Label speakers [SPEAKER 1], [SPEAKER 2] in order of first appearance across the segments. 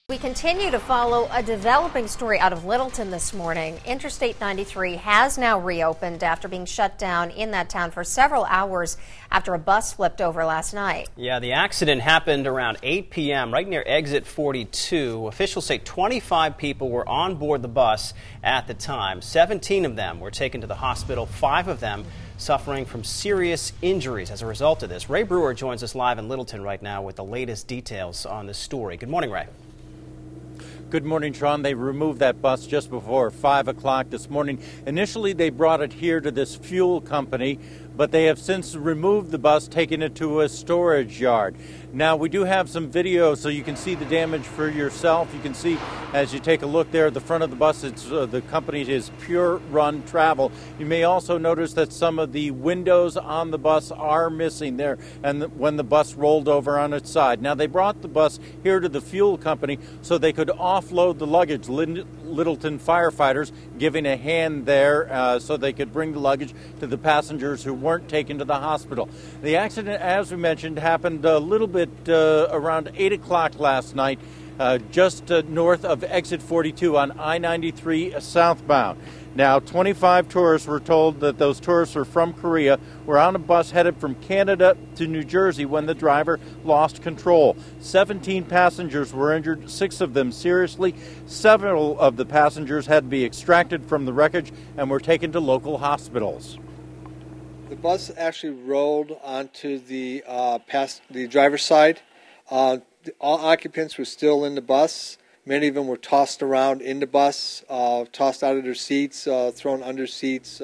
[SPEAKER 1] We continue to follow a developing story out of Littleton this morning. Interstate 93 has now reopened after being shut down in that town for several hours after a bus flipped over last night.
[SPEAKER 2] Yeah, the accident happened around 8 p.m. right near exit 42. Officials say 25 people were on board the bus at the time. 17 of them were taken to the hospital, 5 of them suffering from serious injuries as a result of this. Ray Brewer joins us live in Littleton right now with the latest details on this story. Good morning, Ray.
[SPEAKER 3] Good morning, Sean. They removed that bus just before 5 o'clock this morning. Initially, they brought it here to this fuel company, but they have since removed the bus, taking it to a storage yard. Now, we do have some video so you can see the damage for yourself. You can see as you take a look there at the front of the bus, it's the company is Pure Run Travel. You may also notice that some of the windows on the bus are missing there and when the bus rolled over on its side. Now, they brought the bus here to the fuel company so they could offload the luggage. Littleton firefighters giving a hand there so they could bring the luggage to the passengers who weren't taken to the hospital. The accident, as we mentioned, happened a little bit around 8 o'clock last night, just north of exit 42 on I-93 southbound. Now, 25 tourists were told that those tourists were from Korea, were on a bus headed from Canada to New Jersey when the driver lost control. 17 passengers were injured, 6 of them seriously. Several of the passengers had to be extracted from the wreckage and were taken to local hospitals.
[SPEAKER 4] The bus actually rolled onto the driver's side. All occupants were still in the bus. Many of them were tossed around in the bus, tossed out of their seats, thrown under seats.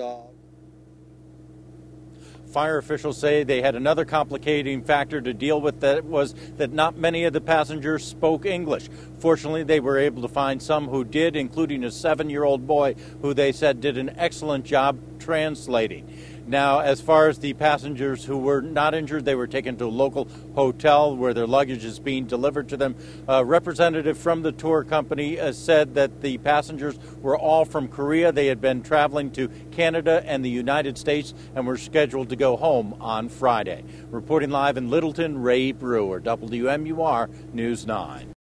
[SPEAKER 3] Fire officials say they had another complicating factor to deal with, that was that not many of the passengers spoke English. Fortunately, they were able to find some who did, including a 7-year-old boy who they said did an excellent job translating. Now, as far as the passengers who were not injured, they were taken to a local hotel where their luggage is being delivered to them. A representative from the tour company said that the passengers were all from Korea. They had been traveling to Canada and the United States and were scheduled to go home on Friday. Reporting live in Littleton, Ray Brewer, WMUR News 9.